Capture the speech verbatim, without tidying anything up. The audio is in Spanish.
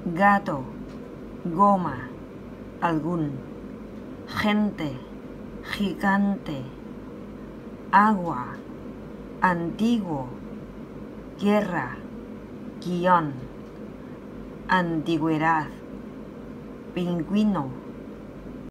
gato, goma, algún, gente, gigante, agua, antiguo, guerra, guión, antigüedad, pingüino.